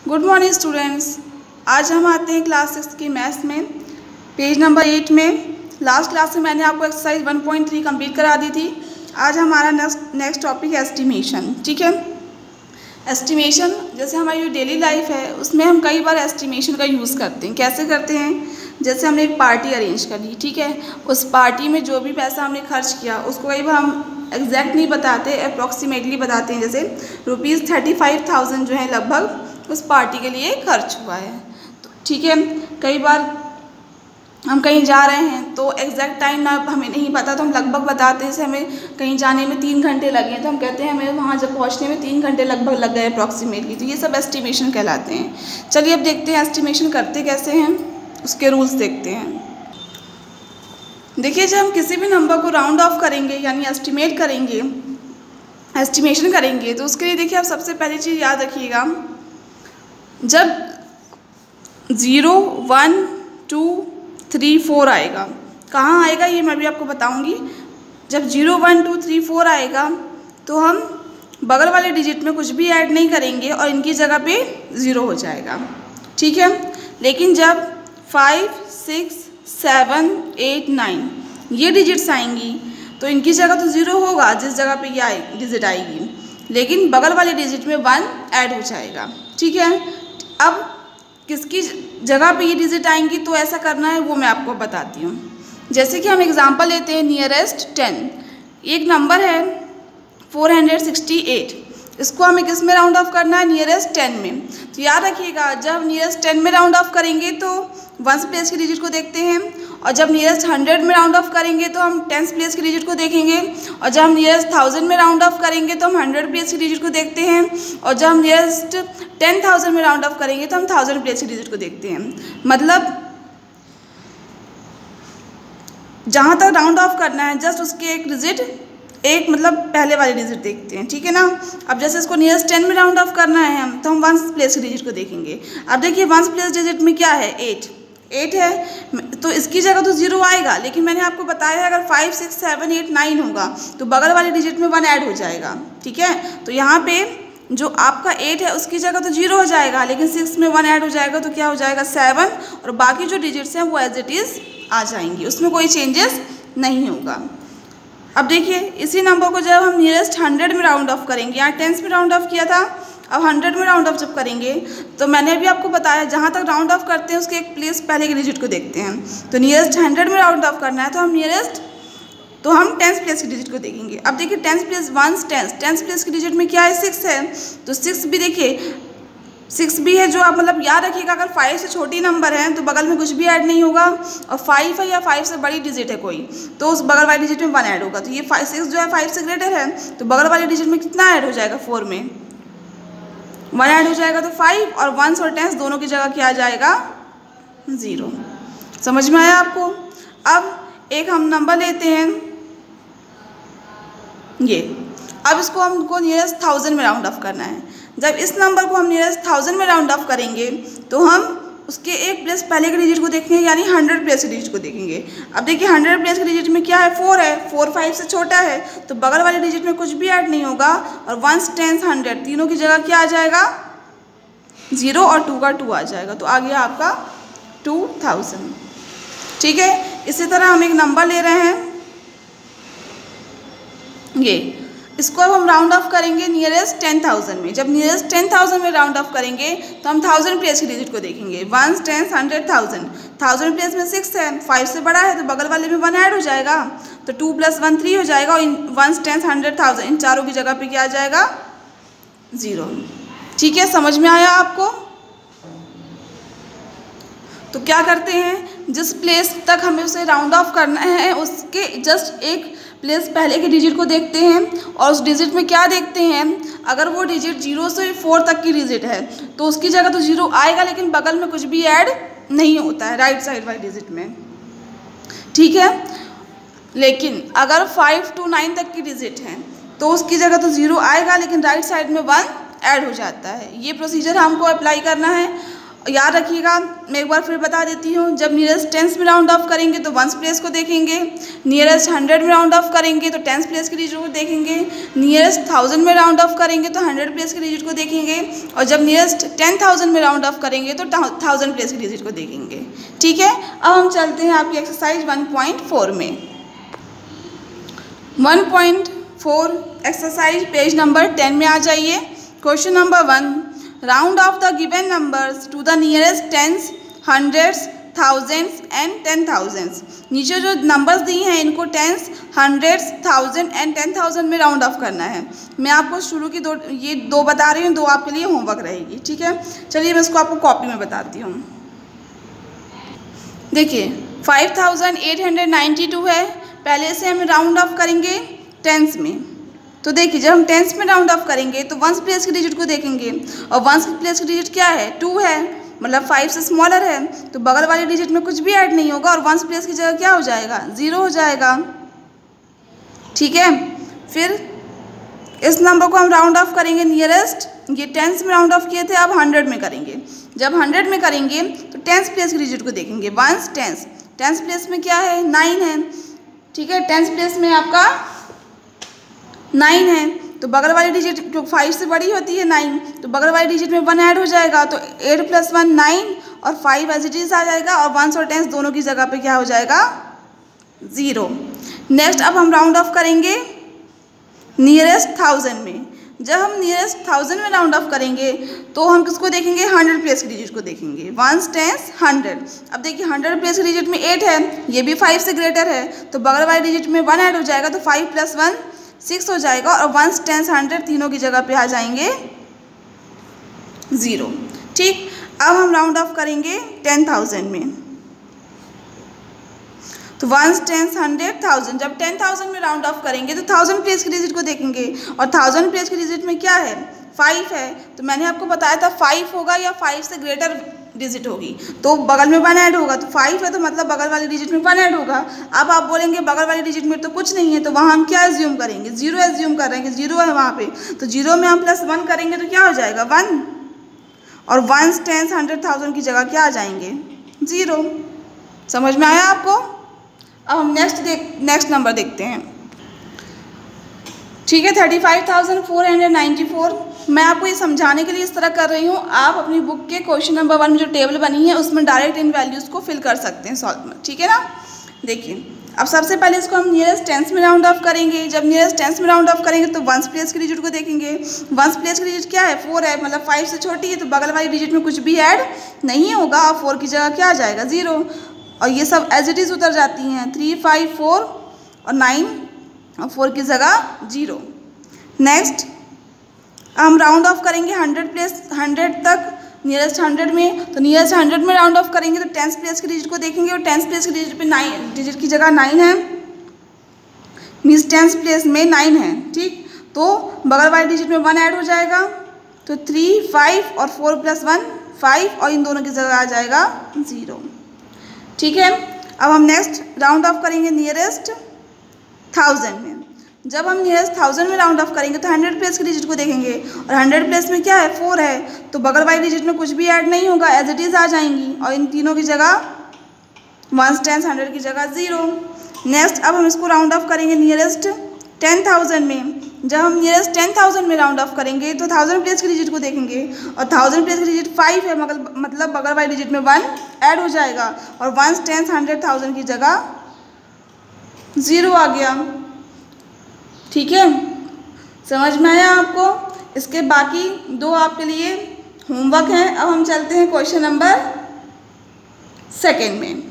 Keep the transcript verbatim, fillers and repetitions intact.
Good morning students. आज हम आते हैं क्लास सिक्स की मैथ्स में, पेज नंबर एट में। लास्ट क्लास में मैंने आपको exercise one point three complete करा दी थी। आज हमारा नेक्स्ट नेक्स्ट टॉपिक है एस्टिमेशन। ठीक है, एस्टिमेशन जैसे हमारी जो डेली लाइफ है उसमें हम कई बार एस्टिमेशन का यूज़ करते हैं। कैसे करते हैं? जैसे हमने एक पार्टी अरेंज कर ली, ठीक है, उस पार्टी में जो भी पैसा हमने खर्च किया उसको कई बार हम एग्जैक्ट नहीं बताते, अप्रॉक्सीमेटली बताते हैं। जैसे रुपीज़ थर्टी फाइव थाउजेंड जो है लगभग उस पार्टी के लिए खर्च हुआ है। तो ठीक है, कई बार हम कहीं जा रहे हैं तो एग्जैक्ट टाइम ना हमें नहीं पता तो हम लगभग बताते हैं। जैसे हमें कहीं जाने में तीन घंटे लगे तो हम कहते हैं हमें वहाँ जब पहुँचने में तीन घंटे लगभग लग गए अप्रॉक्सीमेटली। तो ये सब एस्टिमेशन कहलाते हैं। चलिए अब देखते हैं एस्टिमेशन करते कैसे हैं, उसके रूल्स देखते हैं। देखिए, जब हम किसी भी नंबर को राउंड ऑफ करेंगे यानी एस्टिमेट करेंगे, एस्टिमेशन करेंगे, तो उसके लिए देखिए आप सबसे पहली चीज़ याद रखिएगा, जब zero one two three four आएगा, कहाँ आएगा ये मैं भी आपको बताऊंगी। जब zero one two three four आएगा तो हम बगल वाले डिजिट में कुछ भी ऐड नहीं करेंगे और इनकी जगह पे ज़ीरो हो जाएगा। ठीक है, लेकिन जब five six seven eight nine ये डिजिट्स आएंगी तो इनकी जगह तो ज़ीरो होगा जिस जगह पे ये आए डिजिट आएगी, लेकिन बगल वाले डिजिट में वन ऐड हो जाएगा। ठीक है, अब किसकी जगह पे ये डिजिट आएंगी तो ऐसा करना है वो मैं आपको बताती हूँ। जैसे कि हम एग्जांपल लेते हैं नियरेस्ट टेन। एक नंबर है फोर हंड्रेड सिक्सटी एट, इसको हमें किस में राउंड ऑफ करना है? नियरेस्ट टेन में। तो याद रखिएगा, जब नियरेस्ट टेन में राउंड ऑफ करेंगे तो वंस प्लेस की डिजिट को देखते हैं, और जब नियरेस्ट हंड्रेड में राउंड ऑफ करेंगे तो हम टेंस प्लेस की डिजिट को देखेंगे, और जब हम नियरेस्ट थाउजेंड में राउंड ऑफ करेंगे तो हम हंड्रेड प्लेस की डिजिट को देखते हैं, और जब हम नियरेस्ट टेन थाउजेंड में राउंड ऑफ करेंगे तो हम थाउजेंड प्लेस की डिजिट को देखते हैं। मतलब जहाँ तक राउंड ऑफ करना है जस्ट उसके एक डिजिट एक मतलब पहले वाली डिजिट देखते हैं। ठीक है ना। अब जैसे इसको नियरेस्ट टेन में राउंड ऑफ करना है हम, तो हम वंस प्लेस की डिजिट को देखेंगे। अब देखिए वंस प्लेस डिजिट में क्या है? एट एट है, तो इसकी जगह तो जीरो आएगा, लेकिन मैंने आपको बताया है अगर five six seven eight nine होगा तो बगल वाले डिजिट में वन ऐड हो जाएगा। ठीक है, तो यहाँ पे जो आपका एट है उसकी जगह तो जीरो हो जाएगा, लेकिन सिक्स में वन ऐड हो जाएगा तो क्या हो जाएगा? सेवन, और बाकी जो डिजिट्स हैं वो एज इट इज़ आ जाएंगी, उसमें कोई चेंजेस नहीं होगा। अब देखिए, इसी नंबर को जब हम नियरेस्ट हंड्रेड में राउंड ऑफ करेंगे, यहाँ टेंस में राउंड ऑफ किया था, अब हंड्रेड में राउंड ऑफ जब करेंगे तो मैंने भी आपको बताया जहाँ तक राउंड ऑफ करते हैं उसके एक प्लेस पहले के डिजिट को देखते हैं। तो नियरेस्ट हंड्रेड में राउंड ऑफ करना है तो हम नियरेस्ट तो हम टेंस प्लेस की डिजिट को देखेंगे। अब देखिए tens place ones tens tens place की डिजिट में क्या है? सिक्स है, तो सिक्स भी देखिए सिक्स भी है, जो आप मतलब याद रखिएगा अगर फाइव से छोटी नंबर है तो बगल में कुछ भी ऐड नहीं होगा, और फाइव है या फाइव से बड़ी डिजिट है कोई तो उस बगल वाली डिजिट में वन ऐड होगा। तो ये फाइव सिक्स जो है फाइव से ग्रेटर है तो बगल वाली डिजिट में कितना ऐड हो जाएगा? फोर में वन ऐड हो जाएगा, तो फाइव और वंस और टेंस दोनों की जगह क्या आ जाएगा? ज़ीरो। समझ में आया आपको? अब एक हम नंबर लेते हैं ये, अब इसको हमको नियरेस्ट थाउजेंड में राउंड ऑफ करना है। जब इस नंबर को हम नियरेस्ट थाउजेंड में राउंड ऑफ करेंगे तो हम उसके एक प्लेस पहले के डिजिट को देखेंगे यानी हंड्रेड प्लेस के डिजिट को देखेंगे। अब देखिए हंड्रेड प्लेस के डिजिट में क्या है? फोर है, फोर फाइव से छोटा है तो बगल वाले डिजिट में कुछ भी ऐड नहीं होगा, और वंस टेंस हंड्रेड तीनों की जगह क्या आ जाएगा? जीरो, और टू का टू आ जाएगा, तो आ गया आपका टू थाउजेंड। ठीक है, इसी तरह हम एक नंबर ले रहे हैं ये, इसको अब हम राउंड ऑफ करेंगे नियरेस्ट टेन थाउजेंड में। जब नियरेस्ट टेन थाउजेंड में राउंड ऑफ करेंगे तो हम थाउजेंड प्लेस की डिजिट को देखेंगे। Ones tens hundred thousand, thousand place में सिक्स है, फाइव से बड़ा है तो बगल वाले में वन ऐड हो जाएगा, तो टू प्लस वन थ्री हो जाएगा, और इन वंस टेंस हंड्रेड थाउजेंड इन चारों की जगह पे क्या आ जाएगा? ज़ीरो। ठीक है, समझ में आया आपको? तो क्या करते हैं, जिस प्लेस तक हमें उसे राउंड ऑफ करना है उसके जस्ट एक प्लेस पहले के डिजिट को देखते हैं, और उस डिजिट में क्या देखते हैं? अगर वो डिजिट जीरो से फोर तक की डिजिट है तो उसकी जगह तो जीरो आएगा, लेकिन बगल में कुछ भी ऐड नहीं होता है राइट साइड वाली डिजिट में। ठीक है, लेकिन अगर फाइव टू नाइन तक की डिजिट है तो उसकी जगह तो जीरो आएगा, लेकिन राइट साइड में वन ऐड हो जाता है। ये प्रोसीजर हमको अप्लाई करना है, याद रखिएगा, मैं एक बार फिर बता देती हूँ, जब नियरेस्ट टेंस में राउंड ऑफ करेंगे तो वंस प्लेस को देखेंगे, नियरेस्ट हंड्रेड में राउंड ऑफ करेंगे तो टेंस प्लेस के डिजिट को देखेंगे, नियरेस्ट थाउजेंड में राउंड ऑफ करेंगे तो हंड्रेड प्लेस के डिजिट को देखेंगे, और जब नियरेस्ट टेन थाउजेंड में राउंड ऑफ करेंगे तो थाउजेंड प्लेस के डिजिट को देखेंगे। ठीक है, अब हम चलते हैं आपकी एक्सरसाइज वन पॉइंट फोर में। One point four exercise page number ten में आ जाइए। Question number one, round off the given numbers to the nearest tens, hundreds, thousands and ten thousands. नीचे जो नंबर्स दिए हैं इनको tens, hundreds, thousand and ten thousand में round off करना है। मैं आपको शुरू की दो ये दो बता रही हूँ, दो आपके लिए होमवर्क रहेगी। ठीक है, चलिए मैं इसको आपको कॉपी में बताती हूँ। देखिए five thousand eight hundred ninety two है, पहले से हम राउंड ऑफ करेंगे टेंस में। तो देखिए जब हम टेंस में राउंड ऑफ करेंगे तो वंस प्लेस के डिजिट को देखेंगे, और वंस प्लेस के डिजिट क्या है, टू है, मतलब फाइव से स्मॉलर है, तो बगल वाले डिजिट में कुछ भी ऐड नहीं होगा और वंस प्लेस की जगह क्या हो जाएगा, ज़ीरो हो जाएगा। ठीक है, फिर इस नंबर को हम राउंड ऑफ करेंगे नियरेस्ट, ये टेंस में राउंड ऑफ किए थे, अब हंड्रेड में करेंगे। जब हंड्रेड में करेंगे तो टेंस प्लेस के डिजिट को देखेंगे, वंस टेंस, टेंस प्लेस में क्या है, नाइन है। ठीक है, टेंस प्लेस में आपका नाइन है, तो बगल वाली डिजिट जो फाइव से बड़ी होती है नाइन, तो बगल वाली डिजिट में वन ऐड हो जाएगा, तो एट प्लस वन नाइन, और फाइव एज इट इज आ जाएगा, और वंस और टेंस दोनों की जगह पे क्या हो जाएगा, ज़ीरो। नेक्स्ट अब हम राउंड ऑफ करेंगे नियरेस्ट थाउजेंड में। जब हम नियरेस्ट थाउजेंड में राउंड ऑफ करेंगे तो हम किसको देखेंगे, हंड्रेड प्लेस की डिजिट को देखेंगे, वंस टेंस हंड्रेड। अब देखिए हंड्रेड प्लेस की डिजिट में एट है, ये भी फाइव से ग्रेटर है, तो बगल वाली डिजिट में वन ऐड हो जाएगा, तो फाइव प्लस वन सिक्स हो जाएगा, और वंस टेंस हंड्रेड तीनों की जगह पे आ जाएंगे ज़ीरो। ठीक, अब हम राउंड ऑफ करेंगे टेन थाउजेंड में, तो वंस टेंस हंड्रेड थाउजेंड। जब टेन थाउजेंड में राउंड ऑफ करेंगे तो थाउजेंड प्लेस की डिजिट को देखेंगे, और थाउजेंड प्लेस की डिजिट में क्या है, फाइव है, तो मैंने आपको बताया था फाइव होगा या फाइव से ग्रेटर डिजिट होगी, तो बगल में वन ऐड होगा, तो फाइव है तो मतलब बगल वाली डिजिट में वन ऐड होगा। अब आप बोलेंगे बगल वाली डिजिट में तो कुछ नहीं है, तो वहाँ हम क्या एज्यूम करेंगे, जीरो एज्यूम कर रहे हैं कि जीरो है वहाँ पे, तो जीरो में हम प्लस वन करेंगे तो क्या हो जाएगा, वन, और वंस टेंस हंड्रेड थाउजेंड की जगह क्या आ जाएंगे, ज़ीरो। समझ में आया आपको? अब हम नेक्स्ट देख नेक्स्ट नंबर देखते हैं। ठीक है, thirty five thousand four hundred ninety four. मैं आपको ये समझाने के लिए इस तरह कर रही हूँ, आप अपनी बुक के क्वेश्चन नंबर वन में जो टेबल बनी है उसमें डायरेक्ट इन वैल्यूज़ को फिल कर सकते हैं सॉल्व में। ठीक है ना, देखिए अब सबसे पहले इसको हम नियरेस्ट टेंस में राउंड ऑफ करेंगे। जब नियरेस्ट टेंस में राउंड ऑफ करेंगे तो वंस प्लेस की डिजिट को देखेंगे, वंस प्लेस की डिजिट क्या है, फोर है, मतलब फाइव से छोटी है, तो बगल वाली डिजिट में कुछ भी ऐड नहीं होगा, और फोर की जगह क्या आ जाएगा, ज़ीरो, और ये सब एज इट इज़ उतर जाती हैं, थ्री फाइव फोर और नाइन, और फोर की जगह जीरो। नेक्स्ट हम राउंड ऑफ करेंगे हंड्रेड प्लेस हंड्रेड तक, नियरेस्ट हंड्रेड में, तो नियरेस्ट हंड्रेड में राउंड ऑफ करेंगे तो टेंस प्लेस की डिजिट को देखेंगे, और टेंस प्लेस की डिजिट पे नाइन, डिजिट की जगह नाइन है, मीन्स टेंस प्लेस में नाइन है। ठीक, तो बगल वाली डिजिट में वन ऐड हो जाएगा, तो थ्री फाइव और फोर प्लस वन फाइव, और इन दोनों की जगह आ जाएगा ज़ीरो। ठीक है, अब हम नेक्स्ट राउंड ऑफ करेंगे नियरेस्ट थाउजेंड में। जब हम नियरेस्ट थाउजेंड में राउंड ऑफ करेंगे तो हंड्रेड प्लेस की डिजिट को देखेंगे, और हंड्रेड प्लेस में क्या है, फोर है, तो बगल वाली डिजिट में कुछ भी ऐड नहीं होगा, एज इट इज़ आ जाएंगी, और इन तीनों की जगह वंस टेंस हंड्रेड की जगह ज़ीरो। नेक्स्ट अब हम इसको राउंड ऑफ करेंगे नियरेस्ट टेन थाउजेंड में। जब हम नियरेस्ट टेन थाउजेंड में राउंड ऑफ करेंगे तो थाउजेंड प्लेस की डिजिट को देखेंगे, और थाउजेंड प्लेस की डिजिट फाइव है, मतलब मतलब बगल वाली डिजिट में वन ऐड हो जाएगा, और वंस टेंस हंड्रेड थाउजेंड की जगह ज़ीरो आ गया। ठीक है, समझ में आया आपको? इसके बाकी दो आपके लिए होमवर्क हैं। अब हम चलते हैं क्वेश्चन नंबर सेकेंड में।